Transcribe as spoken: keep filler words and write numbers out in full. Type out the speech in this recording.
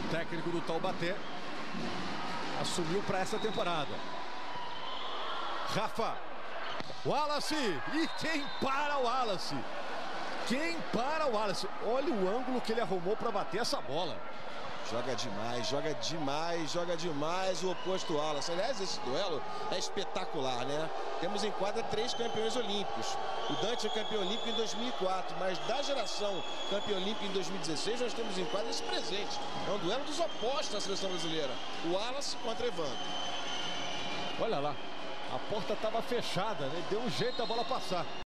técnico do Taubaté, assumiu para essa temporada. Rafa, Wallace, e quem para o Wallace? Quem para o Wallace? Olha o ângulo que ele arrumou para bater essa bola. Joga demais, joga demais, joga demais o oposto Wallace. Aliás, esse duelo é espetacular, né? Temos em quadra três campeões olímpicos. O Dante é campeão olímpico em dois mil e quatro, mas da geração campeão olímpico em dois mil e dezesseis, nós temos em quadra esse presente. É um duelo dos opostos na seleção brasileira. O Wallace contra Evandro. Olha lá, a porta estava fechada, né? Deu um jeito da bola passar.